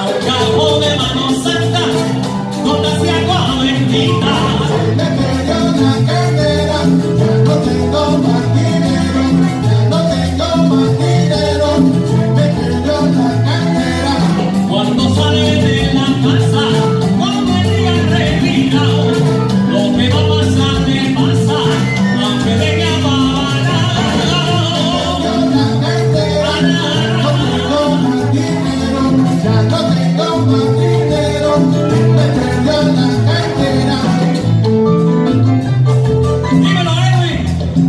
a un cabo de mano santa, gotas y agua bendita. Me perdió la cartera, ya no tengo más dinero, ya no tengo más dinero. Me perdió la cartera. Cuando sale de la casa, como el día revirado, lo que va a pasar me pasa, aunque venga ya no tengo más dinero, me perdió la cartera. Dímelo, Edwin.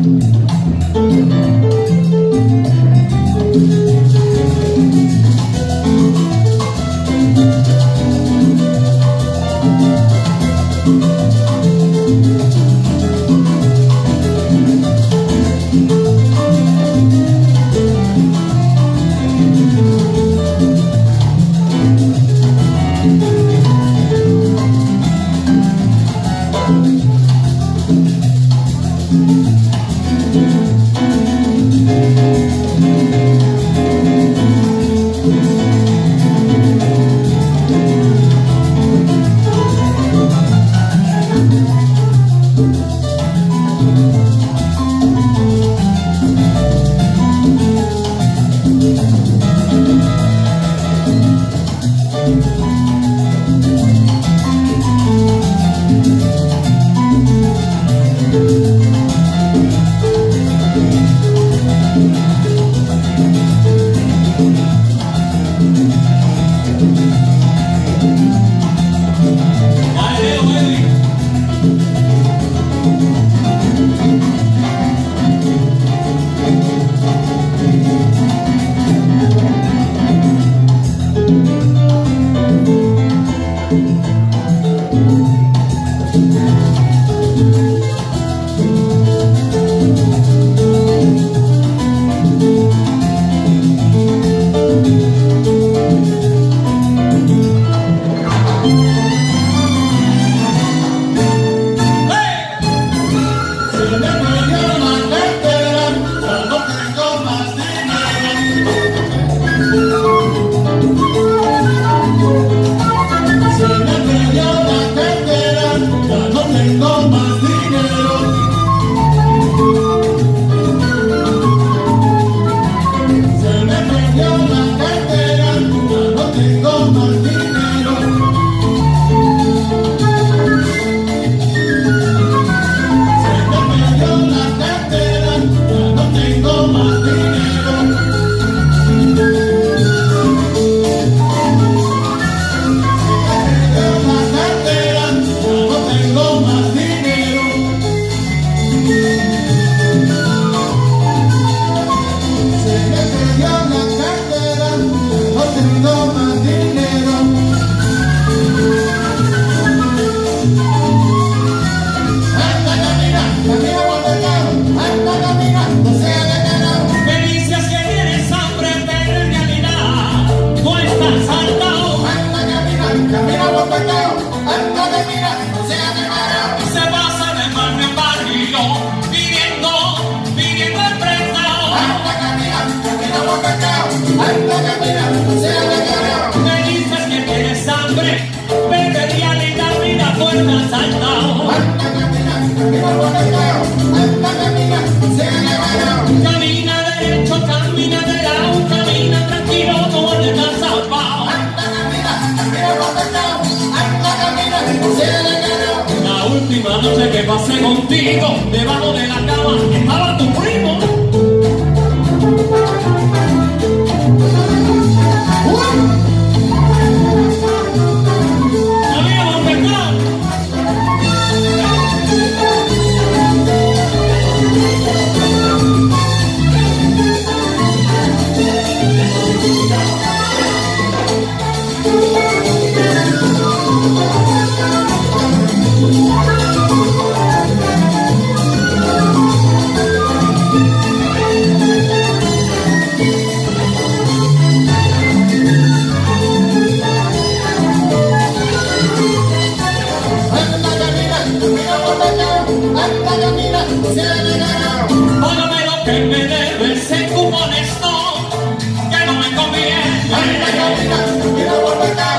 Me dices que tienes hambre, vete realidad, mira fuerza saltado. Camina derecho, camina de lado, camina tranquilo, no le das zapao. La última noche que pasé contigo, debajo de la cama estaba tu primo. Págame lo que me debes, sé como honesto, que no me conviene.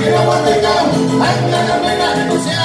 Pero cuando yo anda la pena, no se